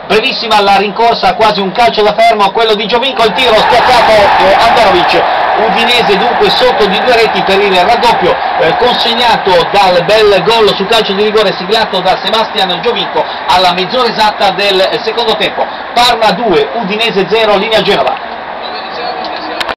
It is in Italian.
brevissima la rincorsa, quasi un calcio da fermo, quello di Giovinco, il tiro spiazzato, Andanovic. Udinese dunque sotto di 2 reti per il raddoppio consegnato dal bel gol su calcio di rigore siglato da Sebastian Giovinco alla mezz'ora esatta del secondo tempo. Parma 2, Udinese 0, linea Genova.